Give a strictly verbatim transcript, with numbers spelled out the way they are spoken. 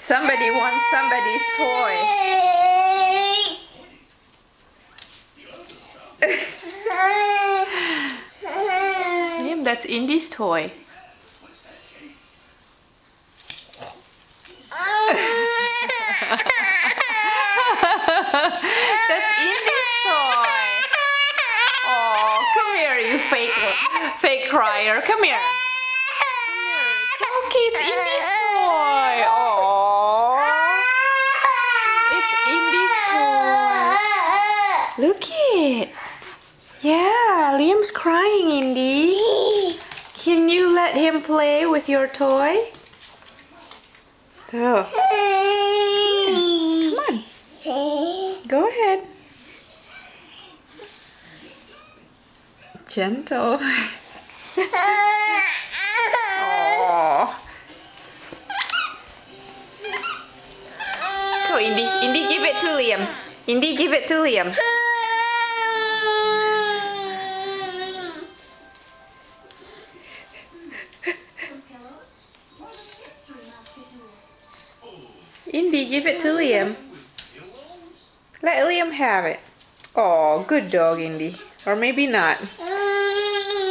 Somebody wants somebody's toy. Liam, that's Indy's toy. That's Indy's toy. Oh, come here, you fake, fake crier. Come here. Come here. It's okay, it's Indy's toy. Oh, it's Indy's toy. Look it. Yeah, Liam's crying, Indy. Can you let him play with your toy? Oh. Come on. Go ahead. Gentle. Oh. Go, Indy. Indy, give it to Liam. Indy, give it to Liam. Indy, give it to Liam. Let Liam have it. Oh, good dog, Indy. Or maybe not.